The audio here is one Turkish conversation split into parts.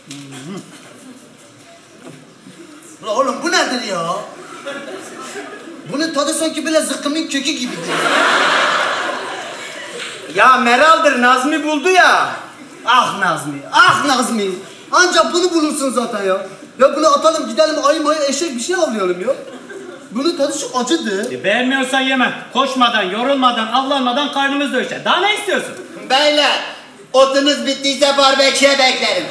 Ulan oğlum bu nedir ya? Bunun tadı sanki böyle zıkkımın kökü gibidir. Ya Meral'dır, Nazmi buldu ya. Ah Nazmi, ah Nazmi. Ancak bunu bulursun zaten ya. Ya bunu atalım gidelim ayı mayı eşek bir şey avlayalım ya. Bunun tadı çok acıdı. Beğenmiyorsan yeme. Koşmadan, yorulmadan, avlanmadan karnımız dövüşer. Daha ne istiyorsun? Beyler, otunuz bittiyse barbeküye beklerim.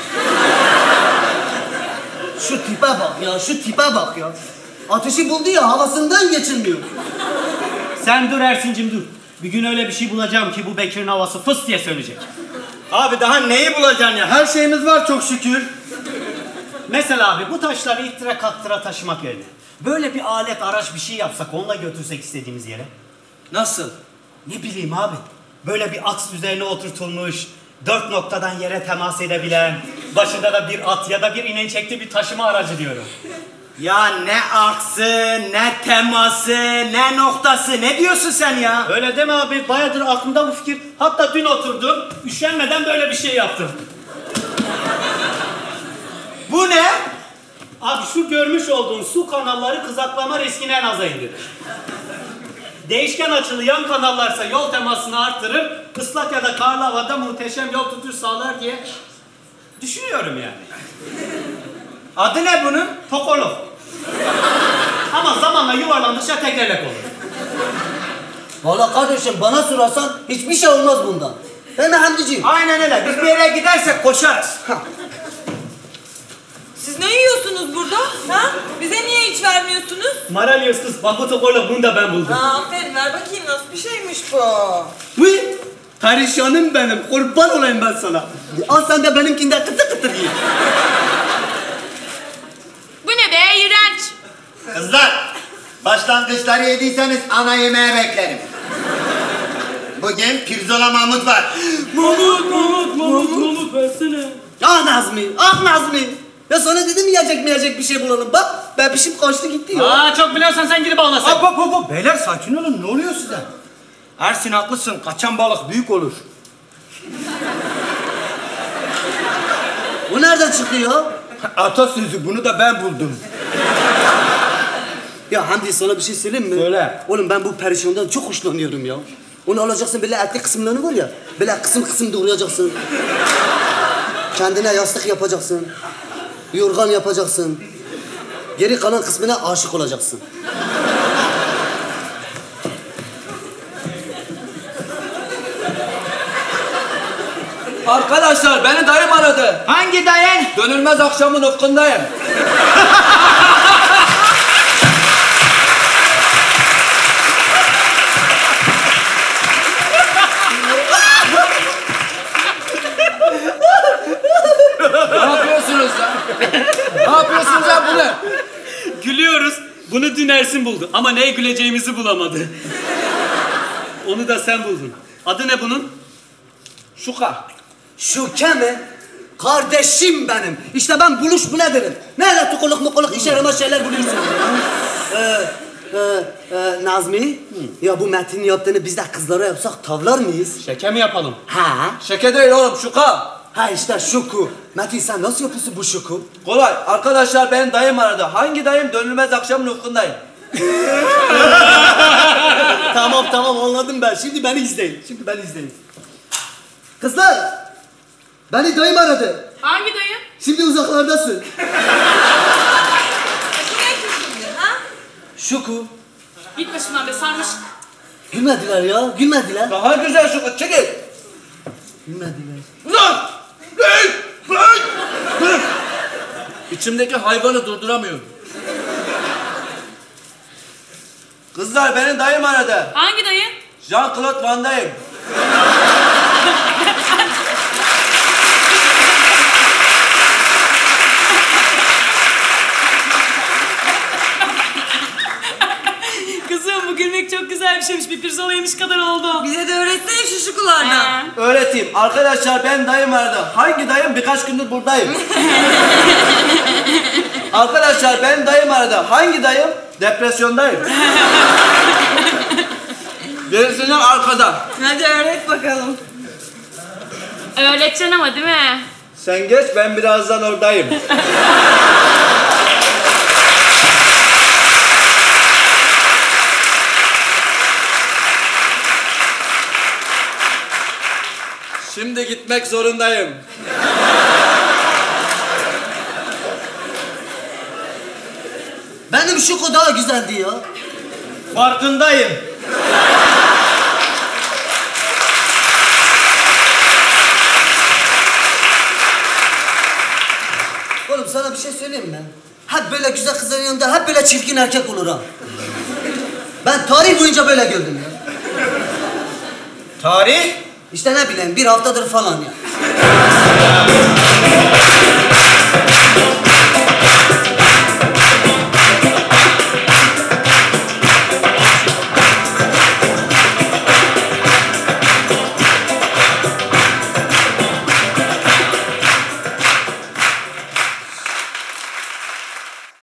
Şu tipe bak ya, şu tipe bak ya. Ateşi buldu ya, havasından geçilmiyor. Sen dur Ersin'cim dur. Bir gün öyle bir şey bulacağım ki bu Bekir'in havası fıs diye sönecek. Abi daha neyi bulacaksın ya? Her şeyimiz var çok şükür. Mesela abi bu taşları ittire kaktıra taşımak yerine böyle bir alet, araç bir şey yapsak, onunla götürsek istediğimiz yere. Nasıl? Ne bileyim abi. Böyle bir aks üzerine oturtulmuş, 4 noktadan yere temas edebilen, başında da bir at ya da bir inençekli bir taşıma aracı diyorum. Ya ne aksı, ne teması, ne noktası, ne diyorsun sen ya? Öyle deme abi, bayağıdır aklımda bu fikir. Hatta dün oturdum, üşenmeden böyle bir şey yaptım. Bu ne? Abi şu görmüş olduğun su kanalları kızaklama riskini en aza indirir. Değişken açılı yan kanallarsa yol temasını artırır, ıslak ya da karlı havada muhteşem yol tutuş sağlar diye düşünüyorum yani. Adı ne bunun? Tokolo. Ama zamanla yuvarlandıkça tekerlek olur. Vallahi kardeşim bana sorarsan hiçbir şey olmaz bundan. Değil mi Hamdiciğim? Aynen öyle. Biz bir yere gidersek koşarız. Siz ne yiyorsunuz burada? Ha? Bize niye hiç vermiyorsunuz? Maralyos kız, bak bu Tokolo, bunu da ben buldum. Aferin, ver bakayım nasıl bir şeymiş bu. Uy! Perişanım benim, kurban olayım ben sana. Al sen de benimkinden kıtır kıtır ye. Bu ne be, iğrenç. Kızlar, başlangıçları yediyseniz ana yemeğe beklerim. Bugün pirzola Mahmut var. Mahmut versene. Ah Nazmi, ah Nazmi. Ya sana dedim yiyecek bir şey bulalım. Bak ben pişip kaçtı gitti ya. Aa, çok biliyorsan sen gidip avlasın. Hop. Beyler sakin olun, ne oluyor size? Ersin haklısın, kaçan balık büyük olur. Bu nereden çıktı ya? Atasözü, bunu da ben buldum. Ya Hamdi sana bir şey söyleyeyim mi? Söyle. Oğlum ben bu perişandan çok hoşlanıyorum ya. Onu alacaksın böyle etli kısımlarını var ya. Böyle kısım doğrayacaksın. Kendine yastık yapacaksın. Yorgan yapacaksın. Geri kalan kısmına aşık olacaksın. Arkadaşlar beni dayım aradı. Hangi dayın? Dönülmez akşamın ufkundayım. Ne yapıyorsunuz ya? Ne yapıyorsunuz ya bu ne? Gülüyoruz. Bunu dün Ersin buldu ama neye güleceğimizi bulamadı. Onu da sen buldun. Adı ne bunun? Şuka. Şuke mi? Kardeşim benim. İşte ben buluş bu ne derim. Nerede tukuluk mukuluk işe yaramaz şeyler buluyorsun. Nazmi, ya bu Metin'in yaptığını biz de kızlara yapsak tavlar mıyız? Şeker mi yapalım? Ha? Şeke değil oğlum şuka. Ha işte şuku. Metin sen nasıl yapıyorsun bu şuku? Kolay. Arkadaşlar benim dayım aradı. Hangi dayım? Dönülmez akşamın ufkundayım. Tamam anladım ben. Şimdi beni izleyin. Kızlar! Beni dayım aradı. Hangi dayı? Şimdi uzaklardasın. Ne şimdi ha? Şuku. Git başımdan be sarmış. Gülmediler ya, gülmediler. Daha güzel şuka. Çekil. Gülmediler. Lan! İçimdeki hayvanı durduramıyorum. Kızlar benim dayım aradı. Hangi dayı? Jean-Claude Van Damme. Kızım bu gülmek çok güzel bir şeymiş. Bir pirzola yemiş kadar oldu. Bize de öğretsene şu şukulardan. Öğreteyim. Arkadaşlar benim dayım aradı. Hangi dayım? Birkaç gündür buradayım. Arkadaşlar benim dayım aradı. Hangi dayım? Depresyondayım. Gerisinden arkada. Hadi öğret bakalım. Öğreteceksin ama değil mi? Sen geç, ben birazdan oradayım. Şimdi gitmek zorundayım. Benim şuko daha güzeldi ya. Farkındayım. Oğlum sana bir şey söyleyeyim mi? Hep böyle güzel kızların yanında hep böyle çirkin erkek olur ha. Ben tarih boyunca böyle gördüm ya. Tarih? İşte ne bileyim bir haftadır falan ya.